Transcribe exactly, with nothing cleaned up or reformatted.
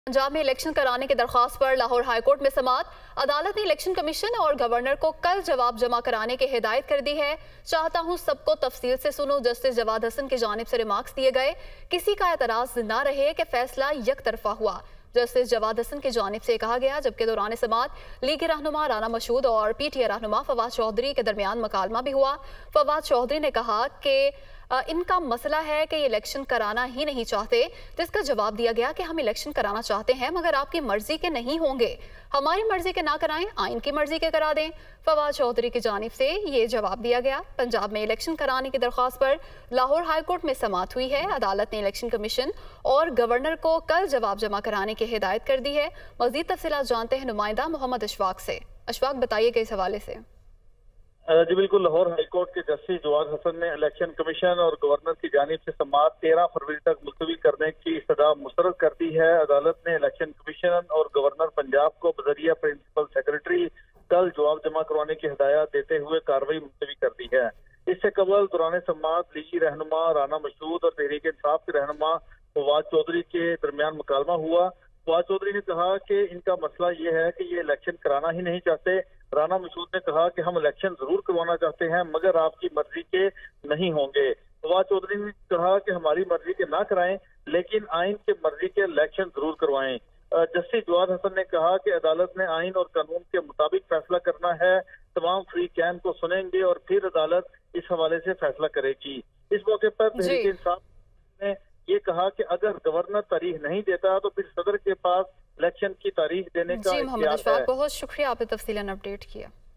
पंजाब में इलेक्शन कराने की दरख्वास्त पर लाहौर हाई कोर्ट में समाअत। अदालत ने इलेक्शन कमीशन और गवर्नर को कल जवाब जमा कराने की हिदायत कर दी है। चाहता हूं सबको तफसील से सुनो। जस्टिस जवाद हसन की जानिब से रिमार्क्स दिए गए, किसी का एतराज न रहे कि फैसला एक तरफा हुआ। जस्टिस जवाद हसन की जानिब से कहा गया, जबकि दौरान समाअत लीग रहनुमा राना मशहूद और पी टी ए रहनुमा फवाद चौधरी के दरमियान मकालमा भी हुआ। फवाद चौधरी ने कहा कि इनका मसला है कि ये इलेक्शन कराना ही नहीं चाहते, जिसका जवाब दिया गया कि हम इलेक्शन कराना चाहते हैं मगर आपकी मर्जी के नहीं होंगे, हमारी मर्जी के ना कराएं, आइन की मर्जी के करा दें। फवाद चौधरी की जानिब से ये जवाब दिया गया। पंजाब में इलेक्शन कराने की दरख्वास्त पर लाहौर हाई कोर्ट में समाअत हुई है। अदालत ने इलेक्शन कमीशन और गवर्नर को कल जवाब जमा कराने की हिदायत कर दी है। मजीद तफसीलात जानते हैं नुमाइंदा मोहम्मद अशफाक से। अशफाक, बताइएगा इस हवाले से। जी बिल्कुल, लाहौर हाई कोर्ट के जस्टिस जवाद हसन ने इलेक्शन कमीशन और गवर्नर की जानिब से समाअत तेरह फरवरी तक मुलतवी करने की सजा मुस्तरद कर दी है। अदालत ने इलेक्शन कमीशन और गवर्नर पंजाब को बजरिया प्रिंसिपल सेक्रेटरी कल जवाब जमा करवाने की हिदायत देते हुए कार्रवाई मुलतवी कर दी है। इससे कबल दौरान समाअत लीगी रहनुमा राना मशहूद और तहरीक इंसाफ के रहनुमा फवाद चौधरी के दरमियान मुकालमा हुआ। फवाद चौधरी ने कहा कि इनका मसला ये है कि ये इलेक्शन कराना ही नहीं चाहते। राना मशहूद ने कहा कि हम इलेक्शन जरूर करवाना चाहते हैं मगर आपकी मर्जी के नहीं होंगे। फवाद चौधरी ने कहा कि हमारी मर्जी के ना कराएं लेकिन आइन के मर्जी के इलेक्शन जरूर करवाएं। जस्टिस जवाद हसन ने कहा कि अदालत ने आइन और कानून के मुताबिक फैसला करना है। तमाम फ्री कैन को सुनेंगे और फिर अदालत इस हवाले से फैसला करेगी। इस मौके पर तहरीक इंसाफ ने ये कहा कि अगर गवर्नर तारीख नहीं देता तो फिर सदर के पास इलेक्शन की तारीख देने का जी मोहम्मद अशफाक, बहुत शुक्रिया, आपने तफसीलन अपडेट किया।